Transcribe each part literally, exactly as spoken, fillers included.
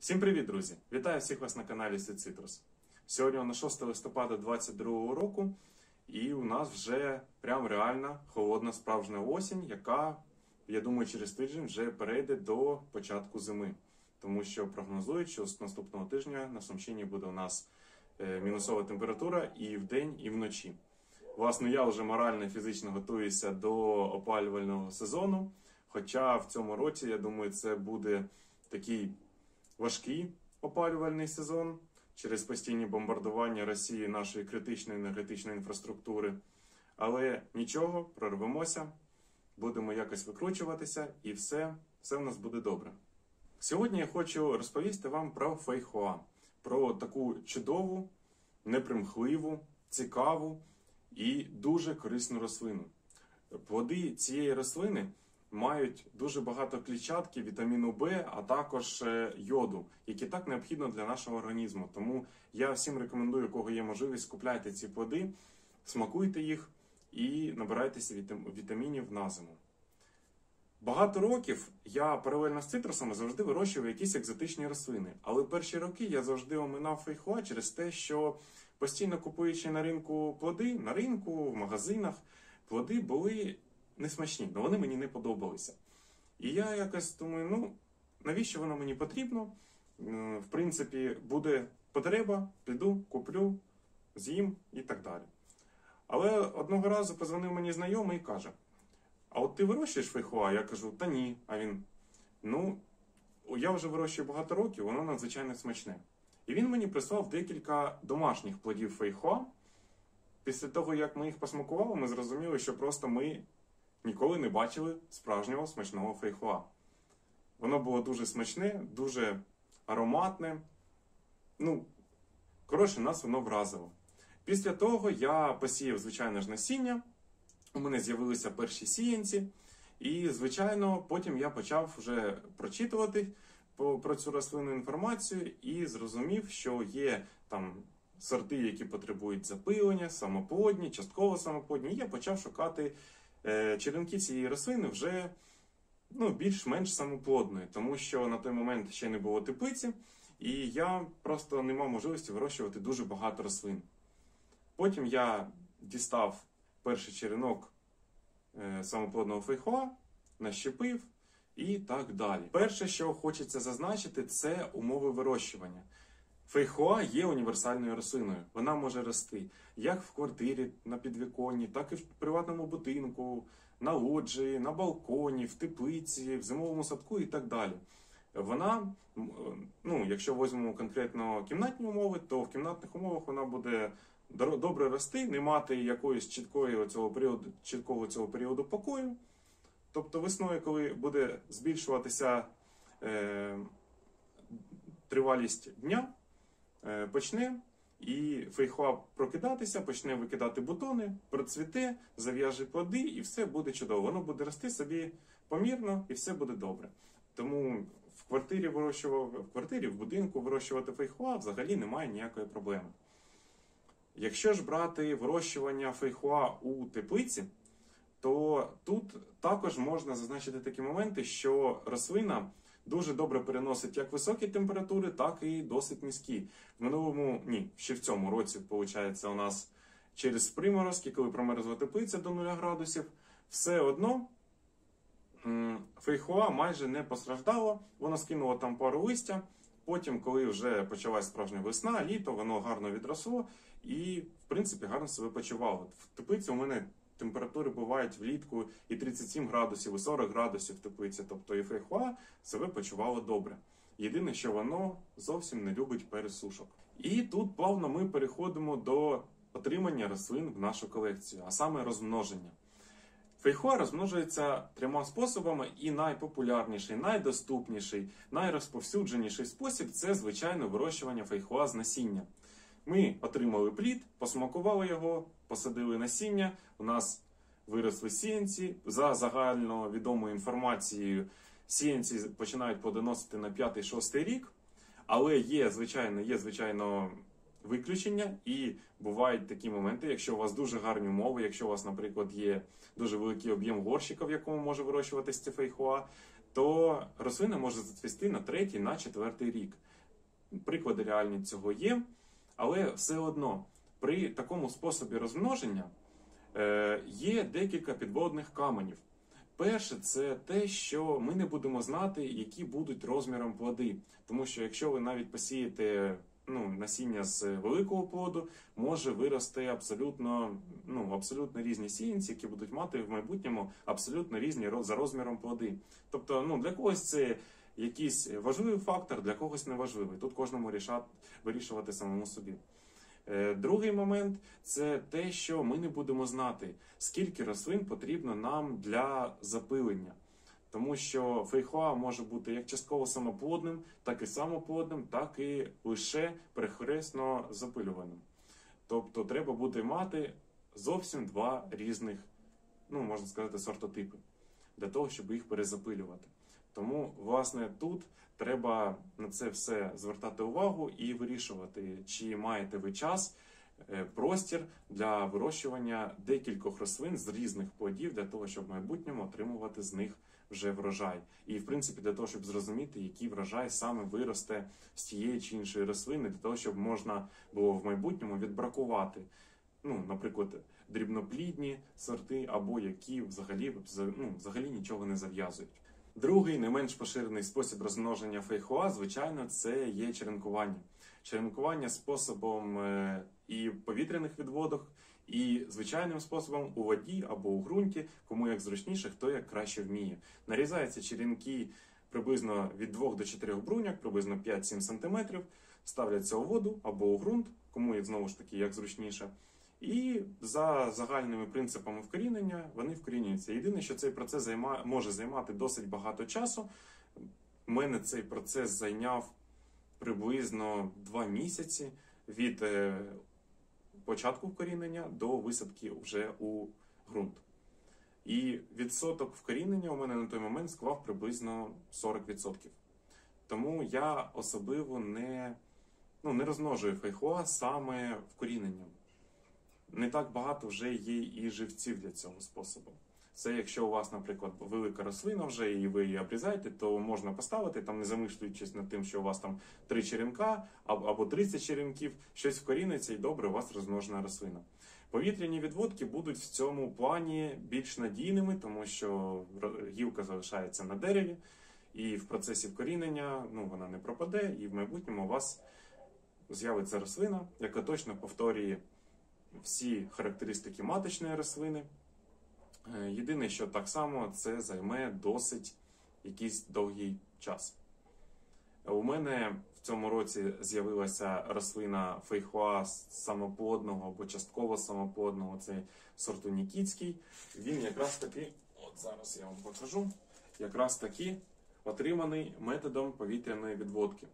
Всім привіт, друзі! Вітаю всіх вас на каналі Citrus. Сьогодні у нас шостого листопада дві тисячі двадцять другого року, і у нас вже прям реальна холодна справжня осінь, яка, я думаю, через тиждень вже перейде до початку зими. Тому що прогнозують, що з наступного тижня на Сумщині буде у нас мінусова температура і вдень, і вночі. Власне, я вже морально і фізично готуюся до опалювального сезону, хоча в цьому році, я думаю, це буде такий важкий опалювальний сезон через постійні бомбардування Росії нашої критичної енергетичної інфраструктури. Але нічого, прорвемося, будемо якось викручуватися і все, все в нас буде добре. Сьогодні я хочу розповісти вам про фейхоа, про таку чудову, непримхливу, цікаву і дуже корисну рослину. Плоди цієї рослини мають дуже багато клітчатки, вітаміну Б, а також йоду, які так необхідно для нашого організму. Тому я всім рекомендую, у кого є можливість, купляйте ці плоди, смакуйте їх і набирайтеся вітамінів на зиму. Багато років я паралельно з цитрусами завжди вирощував якісь екзотичні рослини. Але перші роки я завжди оминав фейхоа через те, що постійно купуючи на ринку плоди, на ринку, в магазинах, плоди були несмачні, але вони мені не подобалися. І я якось думаю, ну, навіщо воно мені потрібно? В принципі, буде потреба, піду, куплю, з'їм і так далі. Але одного разу позвонив мені знайомий і каже: а от ти вирощуєш фейхоа? Я кажу, та ні. А він, ну, я вже вирощую багато років, воно надзвичайно смачне. І він мені прислав декілька домашніх плодів фейхоа. Після того, як ми їх посмакували, ми зрозуміли, що просто ми ніколи не бачили справжнього смачного фейхоа. Воно було дуже смачне, дуже ароматне. Ну, коротше, нас воно вразило. Після того я посіяв, звичайно ж, насіння. У мене з'явилися перші сіянці. І, звичайно, потім я почав вже прочитувати про цю рослинну інформацію і зрозумів, що є там сорти, які потребують запилення, самоплодні, частково самоплодні. І я почав шукати е, черенки цієї рослини вже ну, більш-менш самоплодної, тому що на той момент ще не було теплиці, і я просто не мав можливості вирощувати дуже багато рослин. Потім я дістав перший черенок е, самоплодного фейхоа, нащепив і так далі. Перше, що хочеться зазначити, це умови вирощування. Фейхоа є універсальною рослиною. Вона може рости як в квартирі на підвіконні, так і в приватному будинку, на лоджії, на балконі, в теплиці, в зимовому садку і так далі. Вона, ну, якщо візьмемо конкретно кімнатні умови, то в кімнатних умовах вона буде добре рости, не мати якоїсь чіткої цього періоду, чіткого цього періоду покою. Тобто весною, коли буде збільшуватися е, тривалість дня, е, почне і фейхоа прокидатися, почне викидати бутони, процвіте, зав'яже плоди і все буде чудово. Воно буде рости собі помірно і все буде добре. Тому в квартирі, вирощував, в квартирі, в будинку вирощувати фейхоа взагалі немає ніякої проблеми. Якщо ж брати вирощування фейхоа у теплиці, то тут також можна зазначити такі моменти, що рослина дуже добре переносить як високі температури, так і досить низькі. В минулому, ні, ще в цьому році, виходить, у нас через приморозки, коли промерзла теплиця до нуля градусів, все одно фейхоа майже не постраждало, воно скинуло там пару листя, потім, коли вже почалась справжня весна, літо, воно гарно відросло і, в принципі, гарно себе почувало. В теплиці у мене температури бувають влітку і тридцять сім градусів, і сорок градусів в теплиці, тобто і фейхоа себе почувало добре. Єдине, що воно зовсім не любить пересушок. І тут плавно ми переходимо до отримання рослин в нашу колекцію, а саме розмноження. Фейхоа розмножується трьома способами, і найпопулярніший, найдоступніший, найрозповсюдженіший спосіб – це, звичайно, вирощування фейхоа з насіння. Ми отримали плід, посмакували його, посадили насіння, у нас виросли сіянці. За загальновідомою інформацією, сіянці починають плодоносити на п'ятий-шостий рік, але є, звичайно, є, звичайно, виключення, і бувають такі моменти, якщо у вас дуже гарні умови, якщо у вас, наприклад, є дуже великий об'єм горщика, в якому може вирощуватися фейхоа, то рослина може зацвісти на третій, на четвертий рік. Приклади реальні цього є, але все одно при такому способі розмноження е, є декілька підводних каменів. Перше, це те, що ми не будемо знати, які будуть розміром плоди. Тому що якщо ви навіть посієте ну, насіння з великого плоду, може вирости абсолютно, ну, абсолютно різні сіянці, які будуть мати в майбутньому абсолютно різні за розміром плоди. Тобто, ну, для когось це якийсь важливий фактор, для когось неважливий. Тут кожному рішати, вирішувати самому собі. Другий момент – це те, що ми не будемо знати, скільки рослин потрібно нам для запилення. Тому що фейхоа може бути як частково самоплодним, так і самоплодним, так і лише перехресно запилюваним. Тобто треба буде мати зовсім два різних, ну, можна сказати, сортотипи, для того, щоб їх перезапилювати. Тому, власне, тут треба на це все звертати увагу і вирішувати, чи маєте ви час, простір для вирощування декількох рослин з різних плодів, для того, щоб в майбутньому отримувати з них вже врожай. І, в принципі, для того, щоб зрозуміти, який врожай саме виросте з тієї чи іншої рослини, для того, щоб можна було в майбутньому відбракувати, ну, наприклад, дрібноплідні сорти, або які взагалі, ну, взагалі нічого не зав'язують. Другий, не менш поширений спосіб розмноження фейхоа, звичайно, це є черенкування. Черенкування способом і повітряних відводок, і звичайним способом у воді або у ґрунті, кому як зручніше, хто як краще вміє. Нарізаються черенки приблизно від двох до чотирьох бруньок, приблизно п'ять-сім сантиметрів, ставляться у воду або у ґрунт, кому як знову ж таки як зручніше. І за загальними принципами вкорінення вони вкорінюються. Єдине, що цей процес займа... може займати досить багато часу. У мене цей процес зайняв приблизно два місяці від е... початку вкорінення до висадки вже у ґрунт. І відсоток вкорінення у мене на той момент склав приблизно сорок відсотків. Тому я особливо не, ну, не розмножую фейхоа саме вкоріненням. Не так багато вже є і живців для цього способу. Це якщо у вас, наприклад, велика рослина вже і ви її обрізаєте, то можна поставити, там не замислюючись над тим, що у вас там три черенка або тридцять черенків, щось вкоріниться і добре у вас розмножена рослина. Повітряні відводки будуть в цьому плані більш надійними, тому що гілка залишається на дереві, і в процесі вкорінення, ну, вона не пропаде, і в майбутньому у вас з'явиться рослина, яка точно повторює всі характеристики маточної рослини. Єдине, що так само це займе досить якийсь довгий час. У мене в цьому році з'явилася рослина фейхоа самоплодного або частково самоплодного, це сорту Нікітський. Він якраз таки, от зараз я вам покажу, якраз таки отриманий методом повітряної відводки.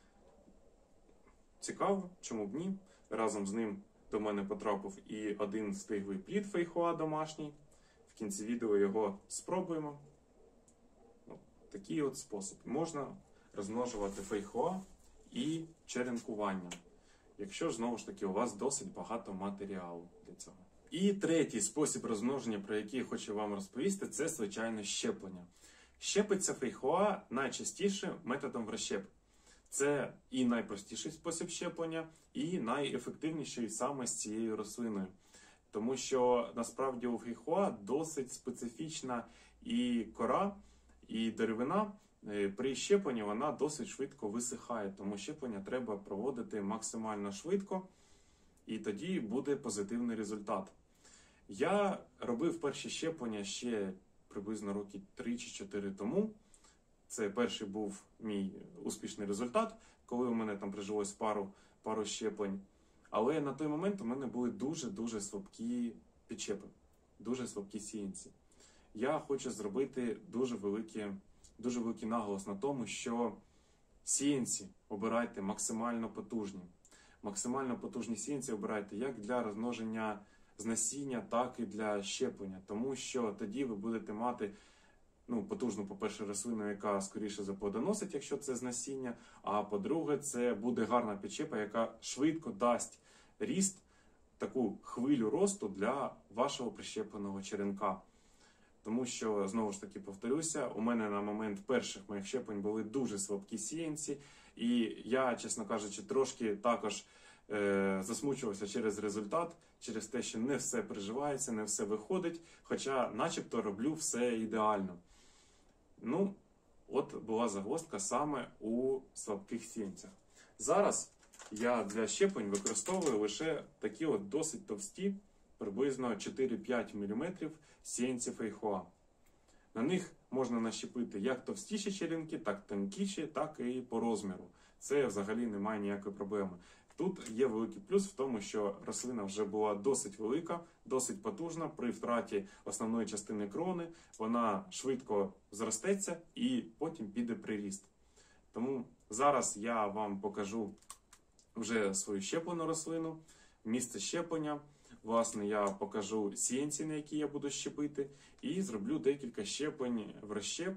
Цікаво, чому б ні. Разом з ним до мене потрапив і один стиглий плід фейхоа домашній. В кінці відео його спробуємо. От такий от спосіб. Можна розмножувати фейхоа і черенкуванням, якщо ж, знову ж таки, у вас досить багато матеріалу для цього. І третій спосіб розмноження, про який я хочу вам розповісти, це, звичайно, щеплення. Щепиться фейхоа найчастіше методом вращеп. Це і найпростіший спосіб щеплення, і найефективніший саме з цією рослиною. Тому що, насправді, у фейхоа досить специфічна і кора, і деревина. При щепленні вона досить швидко висихає, тому щеплення треба проводити максимально швидко, і тоді буде позитивний результат. Я робив перші щеплення ще приблизно роки три чи чотири тому. Це перший був мій успішний результат, коли у мене там прижилось пару, пару щеплень. Але на той момент у мене були дуже-дуже слабкі підчепи, дуже слабкі сіянці. Я хочу зробити дуже великий, дуже великий наголос на тому, що сіянці обирайте максимально потужні. Максимально потужні сіянці обирайте як для розмноження з насіння, так і для щеплення. Тому що тоді ви будете мати, ну, потужну, по-перше, рослину, яка скоріше заплодоносить, якщо це з насіння, а по-друге, це буде гарна підчепа, яка швидко дасть ріст, таку хвилю росту для вашого прищепленого черенка. Тому що, знову ж таки, повторюся, у мене на момент перших моїх щеплень були дуже слабкі сіянці, і я, чесно кажучи, трошки також е, засмучувався через результат, через те, що не все приживається, не все виходить, хоча начебто роблю все ідеально. Ну, от була загвоздка саме у слабких сіянцях. Зараз я для щеплень використовую лише такі от досить товсті, приблизно чотири-п'ять міліметрів сіянці фейхоа. На них можна нащепити як товстіші черенки, так тонкіші, так і по розміру. Це взагалі немає ніякої проблеми. Тут є великий плюс в тому, що рослина вже була досить велика, досить потужна. При втраті основної частини крони вона швидко зростеться і потім піде приріст. Тому зараз я вам покажу вже свою щеплену рослину, місце щеплення. Власне, я покажу сіянці, на які я буду щепити, і зроблю декілька щеплень в розщеп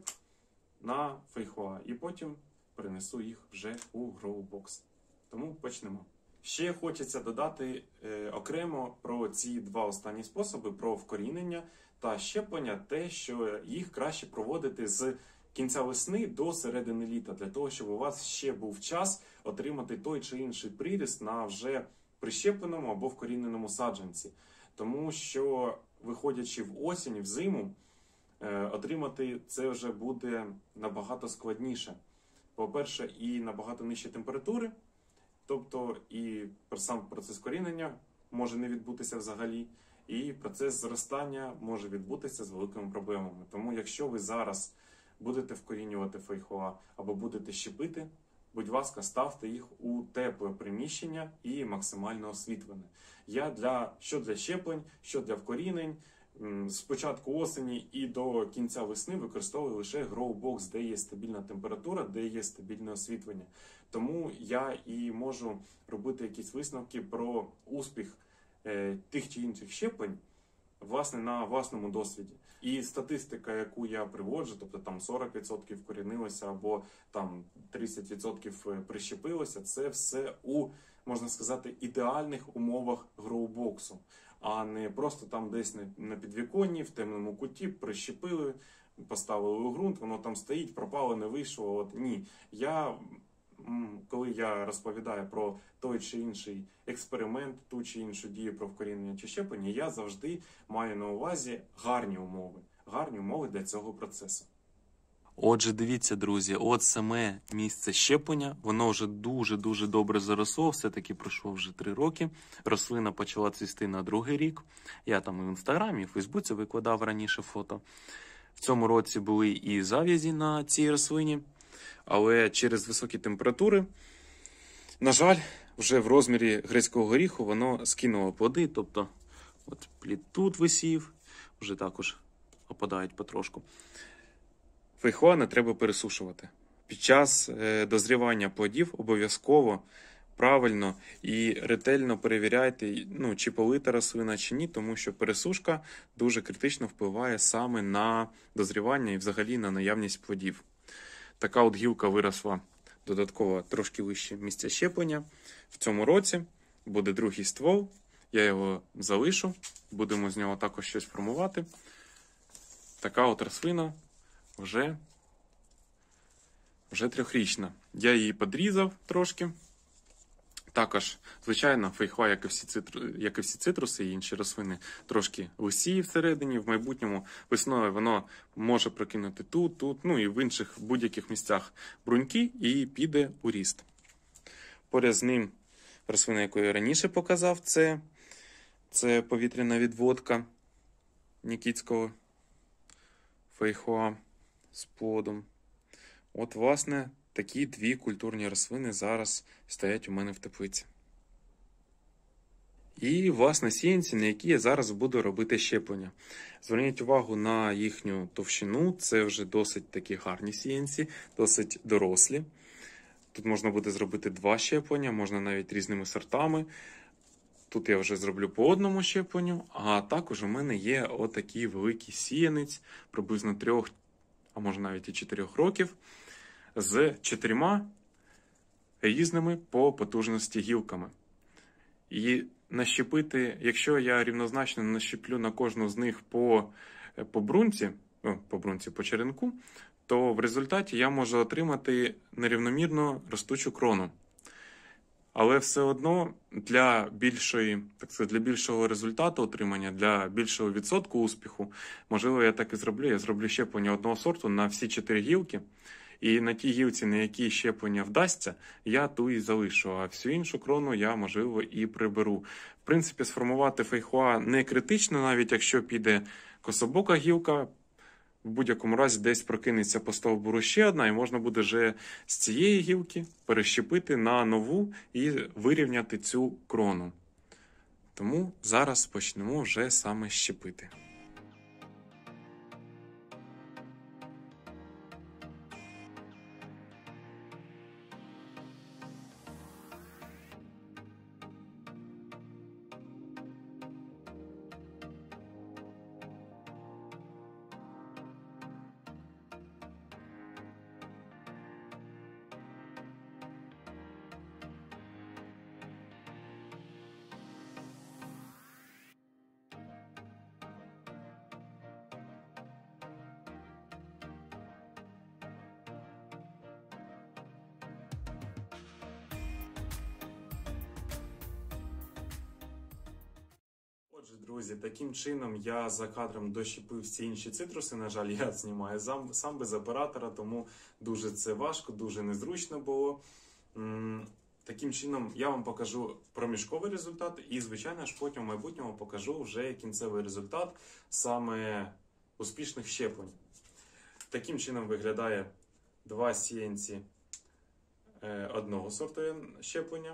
на фейхоа. І потім перенесу їх вже у гроубокс. Тому почнемо. Ще хочеться додати е, окремо про ці два останні способи, про вкорінення та щеплення, те, що їх краще проводити з кінця весни до середини літа, для того, щоб у вас ще був час отримати той чи інший приріст на вже прищепленому або вкоріненому саджанці. Тому що, виходячи в осінь, в зиму, е, отримати це вже буде набагато складніше. По-перше, і набагато нижчі температури, тобто і сам процес корінення може не відбутися взагалі, і процес зростання може відбутися з великими проблемами. Тому якщо ви зараз будете вкорінювати фейхоа або будете щепити, будь ласка, ставте їх у тепле приміщення і максимально освітлене. Я для, що для щеплень, що для вкорінень, з початку осені і до кінця весни використовую лише гроубокс, де є стабільна температура, де є стабільне освітлення. Тому я і можу робити якісь висновки про успіх е, тих чи інших щеплень, власне, на власному досвіді. І статистика, яку я приводжу, тобто там сорок відсотків вкорінилося або там тридцять відсотків прищепилося, це все у, можна сказати, ідеальних умовах гроубоксу, а не просто там десь на підвіконні, в темному куті прищепили, поставили у ґрунт, воно там стоїть, пропало, не вийшло. От ні. Я, коли я розповідаю про той чи інший експеримент, ту чи іншу дію про вкорінення чи щеплення, я завжди маю на увазі гарні умови. Гарні умови для цього процесу. Отже, дивіться, друзі, от саме місце щеплення, воно вже дуже-дуже добре заросло, все-таки пройшло вже три роки, рослина почала цвісти на другий рік, я там і в Інстаграмі, і в Фейсбуці викладав раніше фото. В цьому році були і зав'язі на цій рослині, але через високі температури, на жаль, вже в розмірі грецького горіху воно скинуло плоди, тобто от плід тут висів, вже також опадають потрошку. Фейхоа не треба пересушувати. Під час е, дозрівання плодів обов'язково правильно і ретельно перевіряйте, ну, чи полита рослина, чи ні, тому що пересушка дуже критично впливає саме на дозрівання і взагалі на наявність плодів. Така от гілка виросла додатково трошки вище місця щеплення. В цьому році буде другий ствол, я його залишу, будемо з нього також щось формувати. Така от рослина вже, вже трьохрічна. Я її підрізав трошки. Також, звичайно, фейхоа, як і всі цитру, як і всі цитруси і інші рослини, трошки лисіє всередині. В майбутньому весною воно може прокинути тут, тут, ну і в інших будь-яких місцях бруньки і піде у ріст. Поряд з ним рослина, яку я раніше показав, це, це повітряна відводка нікітського фейхоа з плодом. От, власне, такі дві культурні рослини зараз стоять у мене в теплиці. І, власне, сіянці, на які я зараз буду робити щеплення. Зверніть увагу на їхню товщину, це вже досить такі гарні сіянці, досить дорослі. Тут можна буде зробити два щеплення, можна навіть різними сортами. Тут я вже зроблю по одному щепленню, а також у мене є отакий великий сіянець, приблизно трьох, а може навіть і чотирьох років, з чотирма різними по потужності гілками. І нащепити, якщо я рівнозначно нащеплю на кожну з них по по брунці, ну, по брунці, по черенку, то в результаті я можу отримати нерівномірно ростучу крону. Але все одно для більшої, так сказати, для більшого результату отримання, для більшого відсотку успіху, можливо, я так і зроблю. Я зроблю щеплення одного сорту на всі чотири гілки. І на тій гілці, на якій щеплення вдасться, я ту і залишу, а всю іншу крону я, можливо, і приберу. В принципі, сформувати фейхоа не критично, навіть якщо піде кособока гілка, в будь-якому разі десь прокинеться по стовбуру ще одна, і можна буде вже з цієї гілки перещепити на нову і вирівняти цю крону. Тому зараз почнемо вже саме щепити. Отже, друзі, таким чином я за кадром дощепив всі інші цитруси. На жаль, я знімаю сам, сам без оператора, тому дуже це важко, дуже незручно було. Таким чином я вам покажу проміжковий результат і, звичайно ж, потім в майбутньому покажу вже кінцевий результат саме успішних щеплень. Таким чином виглядає два сіянці одного сорту щеплення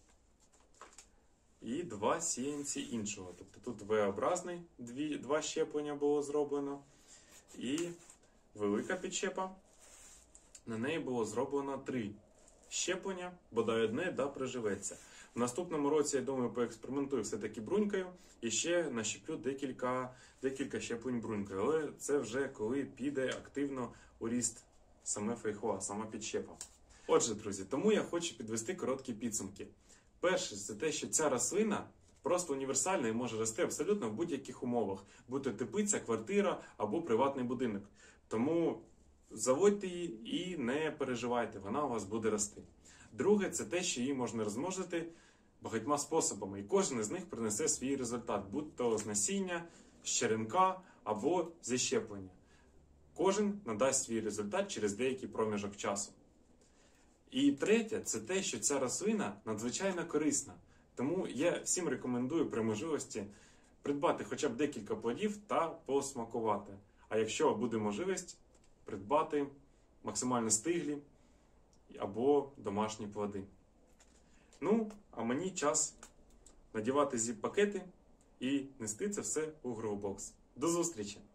і два сіянці іншого. Тобто тут V-образний, дві, два щеплення було зроблено, і велика підщепа, на неї було зроблено три щеплення, бодай одне, да, приживеться. В наступному році, я думаю, поекспериментую все-таки брунькою і ще нащеплю декілька, декілька щеплень брунькою. Але це вже коли піде активно у ріст саме фейхоа, сама підщепа. Отже, друзі, тому я хочу підвести короткі підсумки. Перше, це те, що ця рослина просто універсальна і може рости абсолютно в будь-яких умовах. Будь то теплиця, квартира або приватний будинок. Тому заводьте її і не переживайте, вона у вас буде рости. Друге, це те, що її можна розмножити багатьма способами. І кожен із них принесе свій результат. Будь то з насіння, з черенка або зі щеплення. Кожен надасть свій результат через деякий проміжок часу. І третє, це те, що ця рослина надзвичайно корисна. Тому я всім рекомендую при можливості придбати хоча б декілька плодів та посмакувати. А якщо буде можливість, придбати максимально стиглі або домашні плоди. Ну, а мені час надівати зіп-пакети і нести це все у Growbox. До зустрічі!